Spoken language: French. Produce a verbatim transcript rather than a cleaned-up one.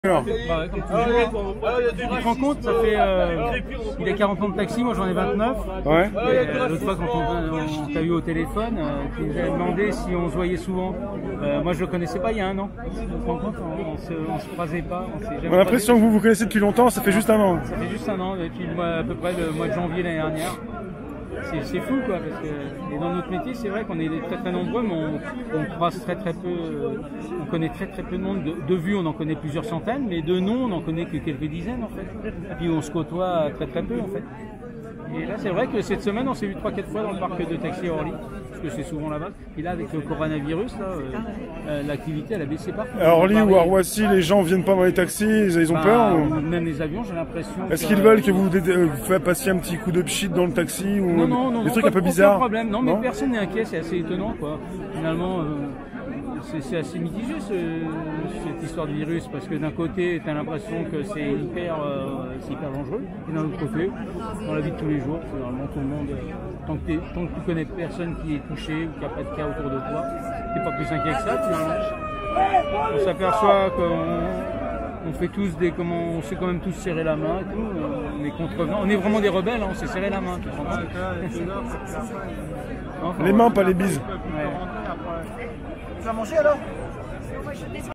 Alors. Bah, comme tu dis, tu te rends compte, ça fait, euh, il a quarante ans de taxi, moi j'en ai vingt-neuf. Ouais. Euh, L'autre fois quand on, on t'a eu au téléphone, euh, tu nous avais demandé si on se voyait souvent. Euh, moi je le connaissais pas il y a un an. Tu te rends compte, on, on, se, on se croisait pas. On, s'est jamais On a l'impression que croisés. vous vous connaissez depuis longtemps, ça fait juste un an. Ça fait juste un an, depuis le mois, à peu près le mois de janvier l'année dernière. C'est fou quoi, parce que et dans notre métier c'est vrai qu'on est très très nombreux, mais on, on croise très très peu, on connaît très très peu de monde. De, de vue on en connaît plusieurs centaines, mais de nom on n'en connaît que quelques dizaines en fait. Puis on se côtoie très très peu en fait. Et là c'est vrai que cette semaine on s'est vu trois quatre fois dans le parc de taxi à Orly, parce que c'est souvent là-bas. Et là avec le coronavirus, là, euh, euh, l'activité elle a baissé partout. À Orly ou à Roissy, les gens viennent pas dans les taxis, ils ont bah, peur ou... Même les avions, j'ai l'impression. Est-ce que... qu'ils veulent que vous euh, passiez un petit coup de pchit dans le taxi ou non, non, non, des non, trucs pas, un peu aucun bizarres? Problème. Non, mais non personne n'est inquiet, c'est assez étonnant quoi. Finalement, euh, c'est assez mitigé ce, cette histoire du virus, parce que d'un côté, tu as l'impression que c'est hyper, euh, hyper dangereux, et d'un autre côté, dans la vie de tous les jours, finalement, tout le monde, tant que, tant que tu connais personne qui est touché ou qui n'a pas de cas autour de toi, tu n'es pas plus inquiet que ça, finalement. On s'aperçoit qu'on on fait tous des, comment, on sait quand même tous serrer la main et tout, on est contrevenants, on est vraiment des rebelles, hein, on s'est serré la main, tu te rends compte. Enfin, Les mains, pas les bises. Ouais. Tu vas manger alors?